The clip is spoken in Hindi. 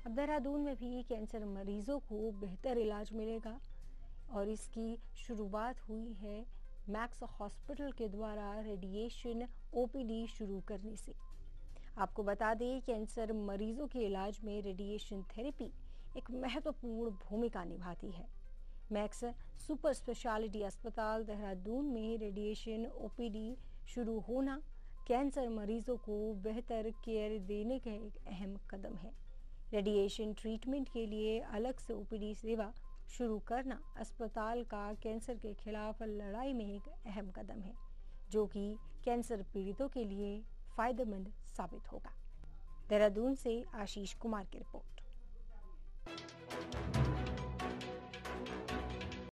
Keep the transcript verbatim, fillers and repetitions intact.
अब देहरादून में भी कैंसर मरीजों को बेहतर इलाज मिलेगा और इसकी शुरुआत हुई है मैक्स हॉस्पिटल के द्वारा रेडिएशन ओपीडी शुरू करने से। आपको बता दें, कैंसर मरीजों के इलाज में रेडिएशन थेरेपी एक महत्वपूर्ण भूमिका निभाती है। मैक्स सुपर स्पेशलिटी अस्पताल देहरादून में रेडिएशन ओपीडी शुरू होना कैंसर मरीजों को बेहतर केयर देने का एक अहम कदम है। रेडिएशन ट्रीटमेंट के लिए अलग से ओपीडी सेवा शुरू करना अस्पताल का कैंसर के खिलाफ लड़ाई में एक अहम कदम है, जो कि कैंसर पीड़ितों के लिए फायदेमंद साबित होगा। देहरादून से आशीष कुमार की रिपोर्ट।